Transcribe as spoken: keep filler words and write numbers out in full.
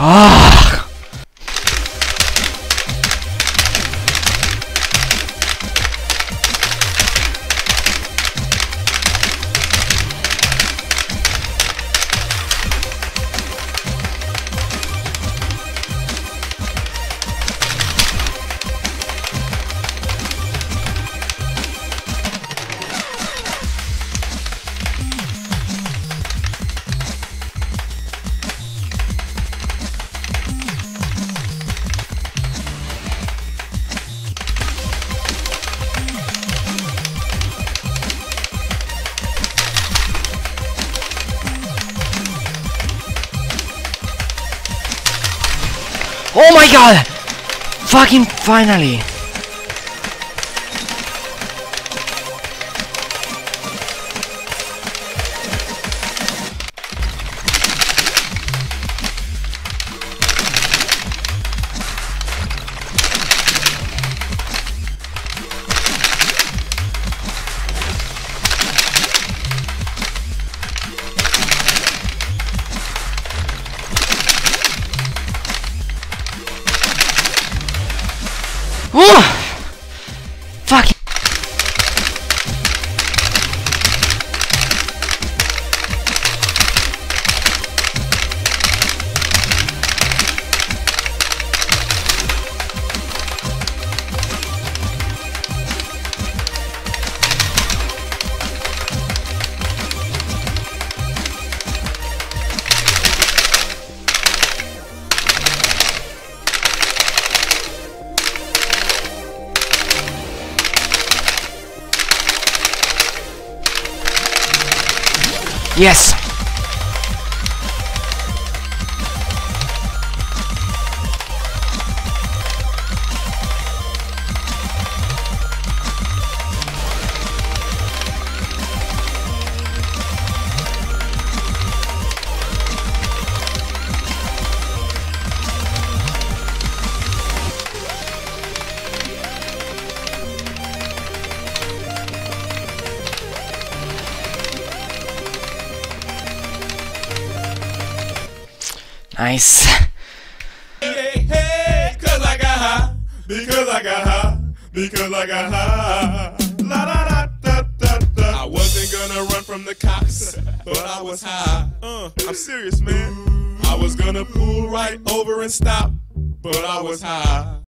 Ah! Oh my god! Fucking finally! Oh! Fuck! Yes! Nice. Hey, hey, cause I got high, because I got high, because I got high. La da da da da da. I wasn't gonna run from the cops, but I was high. Uh, I'm serious, man. I was gonna pull right over and stop, but I was high.